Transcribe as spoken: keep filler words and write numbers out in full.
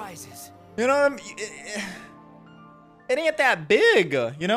prizes. You know, it, it ain't that big, you know?